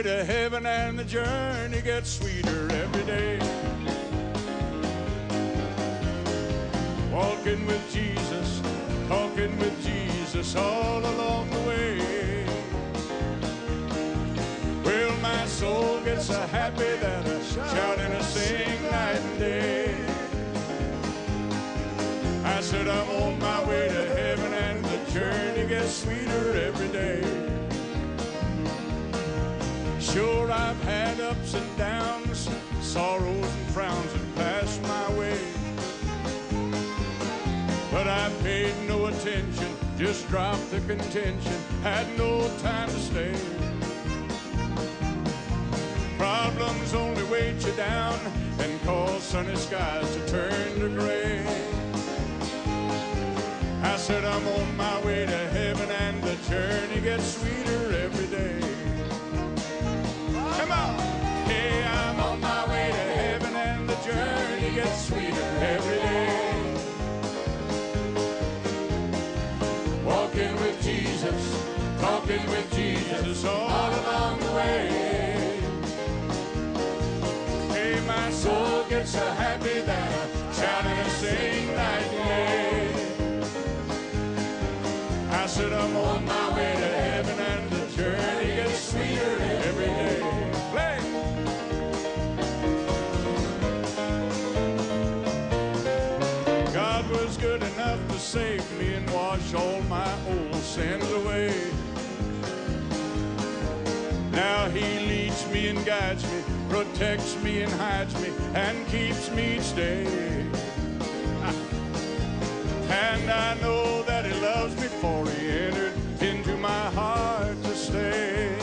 way to heaven and the journey gets sweeter every day. Walking with Jesus, talking with Jesus all along the way. Well, my soul gets so happy that I shout and I sing night and day. I said I'm on my way to heaven and the journey gets sweeter every day. Sure, I've had ups and downs, sorrows and frowns that passed my way. But I paid no attention, just dropped the contention, had no time to stay. Problems only weight you down and cause sunny skies to turn to gray. I said I'm on my way to heaven and the journey gets sweeter every day. Come on! Hey, I'm on my way to heaven and the journey gets sweeter every day. Walking with Jesus, talking with Jesus all along the way. Hey, my soul gets so happy that I shout and I sing night and day. I said I'm on my way to heaven and the journey gets sweeter every day. Play! God was good enough to save me and wash all my old sins away. Now he leads me and guides me, protects me and hides me, and keeps me each day. And I know that he loves me, for he entered into my heart to stay.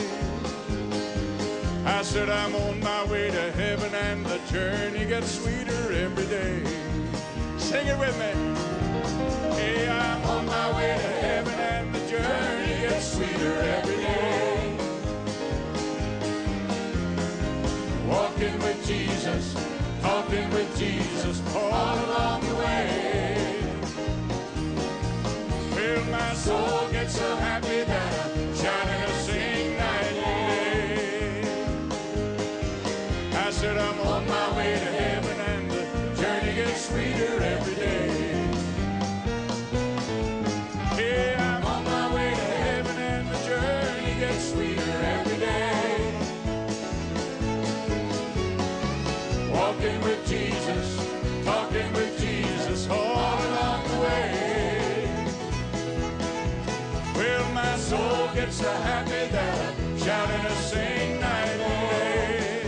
I said I'm on my way to heaven and the journey gets sweeter every day. Sing it with me. Hey, I'm on my way to heaven and the journey gets sweeter every day. Walking with Jesus, talking with Jesus all along the way. Well, my soul gets so happy that I shout and I sing night and day. I said I'm on my way to heaven and the journey gets sweeter every day. Yeah, I'm on my way to heaven and the journey gets sweeter every day. Walking with Jesus, talking with Jesus all along the way. Well, my soul gets so happy that I shout and I sing night and day.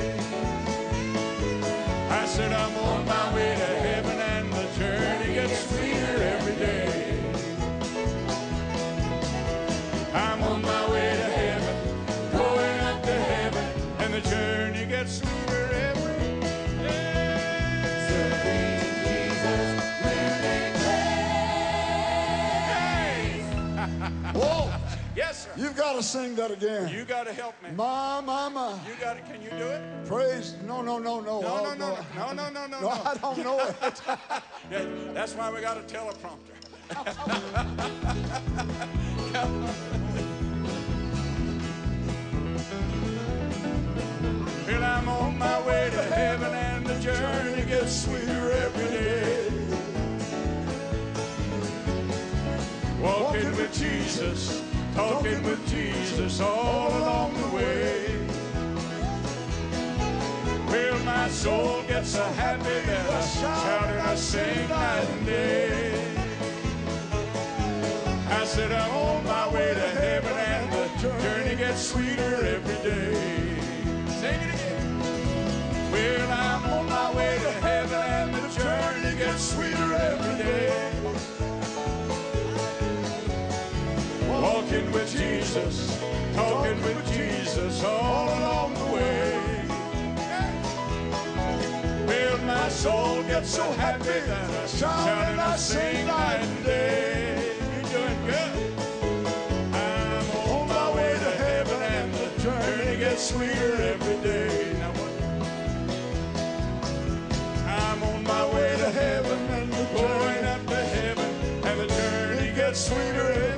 I said I'm on my way to heaven and the journey gets sweeter every day. I'm on my way to heaven, going up to heaven, and the journey gets sweeter every day. Serving Jesus, living grace. Whoa! Yes, sir. You've got to sing that again. You got to help me. My. You got it. Can you do it? Praise. No. No. No, I don't know it. Yeah, that's why we got a teleprompter. Well, I'm on my way to heaven and the journey gets sweeter every day. Walking with Jesus, talking with Jesus all along the way. Well, my soul gets so happy that I shout and I sing night and day. I said I'm on my way to heaven and the journey gets sweeter every day. Sing it again. Well, I'm on my way to heaven and the journey gets sweeter every day. Walking with Jesus, talking with Jesus all along the way. Well, my soul gets so happy that I shout and I sing night and day. You're doing good. I'm on my way to heaven and the journey gets sweeter every day. Now what? I'm on my way to heaven and the going up to heaven and the journey gets sweeter every day.